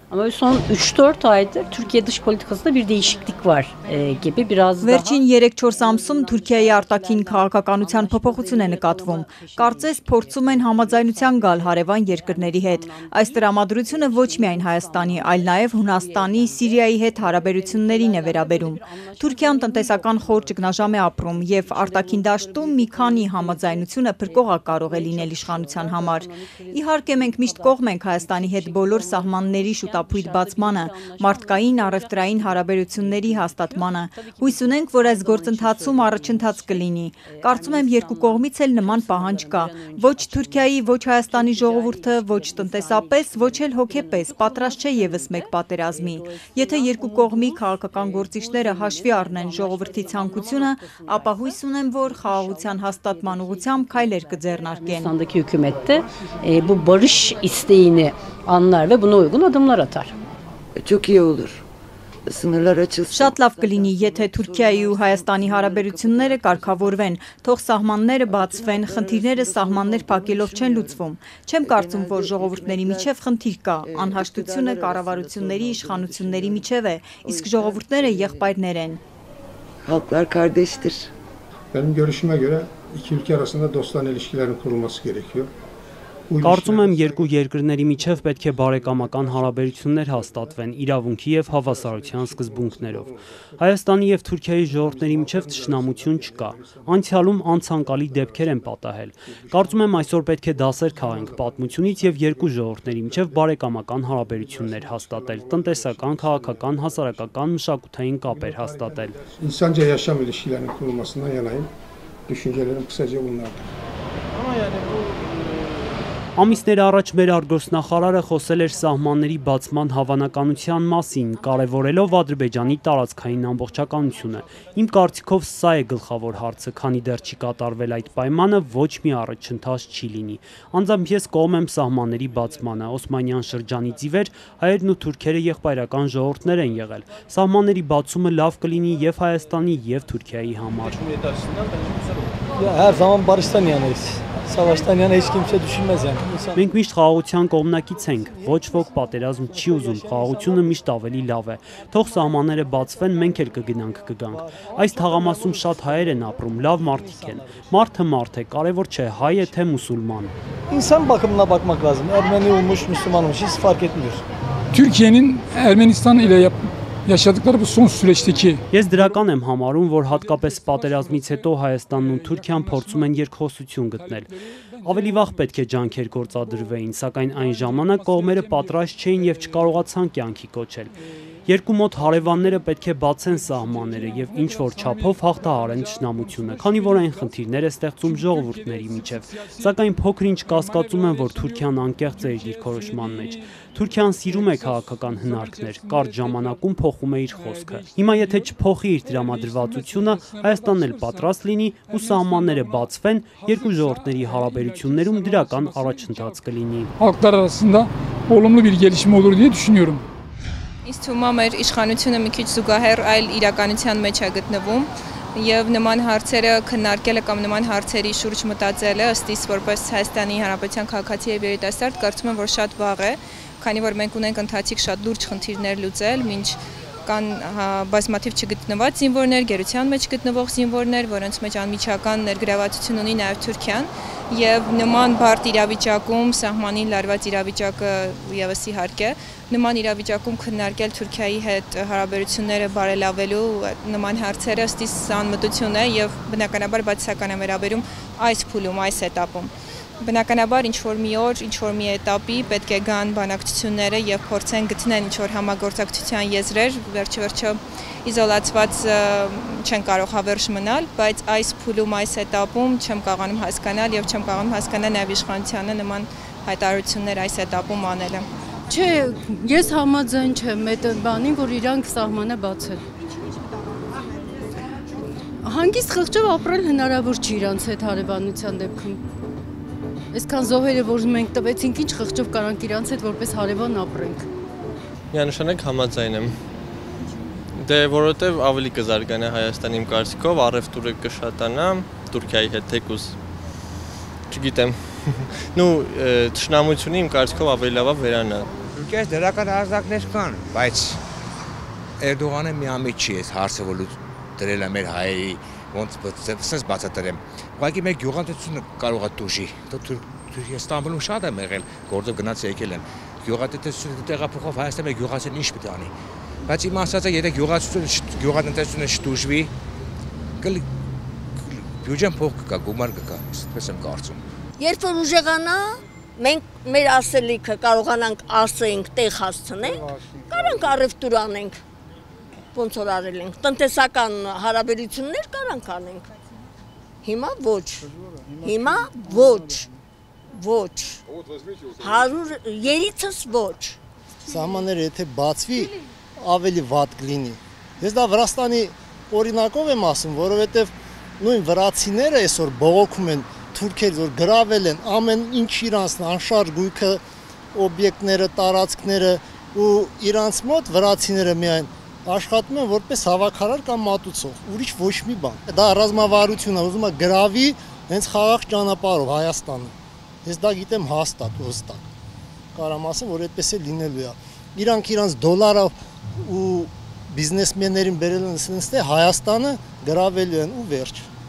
Ama son 3-4 aydır Türkiye dış politikasında bir değişiklik var gibi biraz daha. Վերջին 3-4 ամսում Թուրքիայի արտաքին քաղաքականության փոփոխություն է նկատվում։ Կարծես փորձում են համաձայնության գալ հարևան երկրների հետ։ Այս տրամադրությունը ոչ միայն Հայաստանի, այլ նաև Հունաստանի, Սիրիայի հետ հարաբերություններին է վերաբերում։ Թուրքիան տնտեսական խոր ճգնաժամ է ապրում եւ արտաքին դաշտում մի քանի համաձայնությունը փրկողա կարող է լինել իշխանության համար։ Իհարկե մենք միշտ կողմ ենք Հայաստանի հետ բոլոր սահմանների շուտապույտ բացմանը, մարդկային առևտրային հարաբերությունների հաստատմանը։ Հույս ունենք, որ այս գործընթացում առաջընթաց կլինի։ Կարծում եմ երկու կողմից էլ նման պահանջ կա։ Ոչ Թուրքիայի, ոչ Հայաստանի ժողովուրդը, ոչ տնտեսապես, ոչ էլ հոգեպես պատրաստ չէ եւս մեկ պատերազմի։ Եթե երկու կողմի քաղաքական գործիչները հաշվի առնեն ժողովրդի ցանկությունը, ապա հույս ունեմ, որ խաղաղության hastատման ուղղությամբ քայլեր կձեռնարկեն։ Pakistan'daki hükümet de bu barış isteğini anlar ve buna uygun adımlar atar. Çok iyi olur. Sınırlar açılsın. Շատ լավ կլինի, եթե Թուրքիայի ու Հայաստանի հարաբերությունները կարգավորվեն, թող սահմանները բացվեն, խնդիրները սահմաններ փակելով չեն լուծվում։ Չեմ կարծում, որ ժողովուրդների միջև խնդիր կա, անհաշտությունը կառավարությունների, իշխանությունների միջև է, իսկ ժողովուրդները եղբայրներ են։ Halklar kardeştir. Benim görüşüme göre iki ülke arasında dostane ilişkilerin kurulması gerekiyor. Կարծում եմ երկու երկրների միջև պետք է բարեկամական հարաբերություններ հաստատվեն իրավունքի եւ հավասարության սկզբունքներով։ Հայաստանի եւ Թուրքիայի ժողովուրդների միջև թշնամություն չկա։ Անցյալում անցանկալի դեպքեր են պատահել։ Կարծում եմ այսօր պետք է դասեր քաղենք պատմությունից եւ երկու ժողովուրդների միջև բարեկամական հարաբերություններ հաստատել, տնտեսական, քաղաքական, հասարակական, մշակութային կապեր հաստատել։ İnsanca yaşam ilişkilerinin kurulmasından yanayım. Düşüncelerim kısaca bunlardır. Ամիսներ առաջ մեր արտգործնախարարը խոսել էր սահմանների բացման հավանականության մասին, կարևորելով Ադրբեջանի տարածքային ամբողջականությունը։ Իմ կարծիքով սա է գլխավոր հարցը, քանի դեռ չի կատարվել այդ պայմանը, ոչ մի առաջընթաց չի լինի։ Անձամբ ես կողմ եմ սահմանների բացմանը։ Օսմանյան շրջանից ի վեր հայերն ու թուրքերը եղբայրական ժողովուրդներ են եղել։ Սահմանների բացումը լավ կլինի եւ Հայաստանի եւ Թուրքիայի համար։ Her zaman barıştan yanayız. Savaştan yana hiç kimse düşünmez yani. Մենք միշտ խաղաղության կողմնակից ենք, ոչ ոք պատերազմ չի ուզում, խաղաղությունը միշտ ավելի լավ է։ Թող սահմանները բացվեն, մենք էլ կգանք։ Այս թաղամասում շատ հայեր են ապրում, լավ մարդիկ են։ Մարդը մարդ է, կարևոր չէ հայ է թե մուսուլման։ İnsan bakımına bakmak lazım. Ermeni olmuş, Müslüman olmuş hiç fark etmiyor. Türkiye'nin Ermenistan ile yaşadıkları bu son süreçteki Ես դրական եմ համարում, որ հատկապես պատերազմից հետո Հայաստանն ու Թուրքիան փորձում են երկխոսություն գտնել։ Ավելի վաղ պետք է ջանքեր գործադրվեին, սակայն այն ժամանակ կողմերը պատրաստ չէին եւ չկարողացան կյանքի կոչել։ Երկու մոտ հարևանները պետք է բացեն սահմանները եւ ինչ որ չափով հաղթահարեն թշնամությունը, քանի որ այն խնդիրներ է ստեղծում ժողովուրդների միջև։ Սակայն փոքր-ինչ կասկածում եմ, որ Թուրքիան անկեղծ է իր դիրքորոշման մեջ։ Թուրքիան սիրում է քաղաքական հնարքներ, կարճ ժամանակում փոխում է իր խոսքը։ Հիմա եթե չփոխի իր դրամադրվածությունը, Հայաստանն էլ պատրաստ լինի ու սահմանները բացվեն, երկու ժողովուրդների հարաբերություններում դրական առաջընթաց կլինի։ halklar arasında olumlu bir gelişme olur diye düşünüyorum. Ինձ թվում է մեր իշխանությունը մի քիչ զուգահեռ այլ իրականության մեջ է գտնվում եւ նման հարցերը քննարկելը կամ նման հարցերի շուրջ մտածելը ըստ իս որպես Հայաստանի Հանրապետության քաղաքացի եւ երիտասարդ կարծում եմ որ շատ վաղ է, քանի որ մենք ունենք ընթացիկ շատ լուրջ խնդիրներ լուծել, մինչ կան բազմաթիվ չգտնված զինվորներ, գերության մեջ գտնվող զինվորներ, որոնց մեջ անմիջական ներգրավվածություն ունի նաև Թուրքիան, եւ նման բարդ իրավիճակում սահմանին լարված իրավիճակը եւս իհարկե նման իրավիճակում քննարկել Թուրքիայի հետ հարաբերությունները բարելավելու նման հարցերը ըստ իս անմտություն է եւ բնականաբար բացասական է վերաբերում այս փուլում, այս էտապում։ Բնականաբար ինչ-որ մի օր, ինչ-որ մի էտապի պետք է գան բանակցությունները եւ փորձեն գտնել ինչ-որ համագործակցության եզրեր, վերջը իզոլացված չեն կարող հավերժ մնալ, բայց այս փուլում, այս էտապում չեմ կարողանում հասկանալ եւ չեմ կարողանում հասկանալ նաեւ իշխանությանը նման հայտարարություններ այս էտապում անելը։ Չէ, ես համաձայն չեմ այդ բանին, որ իրանք սահմանը բացել։ Հանգիստ խղճով ապրել հնարավոր չի իրանց հետ հարևանության դեպքում։ Այսքան զոհերը, որ մենք տվեցինք, ինչ խղճով կարանք իրանց հետ որպես հարևան ապրենք։ Միանշանակ համաձայն եմ։ Դե որովհետև ավելի կզարգանա Հայաստանի իմ կարծիքով, առևտուրը կշատանա Թուրքիայի հետ թեկուզ։ Չգիտեմ։ Նու թշնամությունը իմ կարծիքով ավելի լավ է վերանա Թուրքիայից դրական ազդակներ կան, բայց Էրդողանը միամիտ չի այս հարցը, որ դրել է մեր հայերի, ոնց սենց բացատրեմ։ Ուղղակի մեր գյուղատնտեսությունը կարող է դուժի։ Ստամբուլում շատ եմ եղել, գործով գնաց եկել են։ Գյուղատնտեսությունը տեղափոխով Հայաստանը մեր գյուղացին ինչ պետք է անի։ Բայց իմ ասածը, եթե գյուղատնտեսությունը չդուժվի, բյուջեն փող կգա, գումար կգա, այսպես եմ կարծում։ Երբ որ ուժեղանա, մենք մեր ասելիքը կարողանանք ասենք, տեղ հասցնենք, կարանք առևտուր անենք, ոնց որ արել ենք, տնտեսական հարաբերություններ կարանք անենք։ Հիմա ոչ, հիմա ոչ, ոչ, 100 երիցս ոչ։ Սահմանները եթե բացվի, ավելի վատ կլինի։ Ես դա Վրաստանի օրինակով եմ ասում, որովհետև նույն վրացիները այսօր բողոքում են թուրքեր, որ գրավել են ամեն ինչ իրանց անշարժ գույքը, օբյեկտները, տարածքները ու իրանց մոտ վրացիները միայն աշխատում են որպես հավաքարար կամ մատուցող, ուրիշ ոչ մի բան։ Դա ռազմավարություն է, ուզում է գրավի հենց խաղաղ ճանապարհով Հայաստանը։ Ես դա գիտեմ հաստատ ու հստակ։ Կարամ ասեմ, որ այդպես է լինելու է։ Իրանք իրանց դոլարով ու բիզնեսմեններին բերել են ասենց թե Հայաստանը գրավելու են ու վերջ։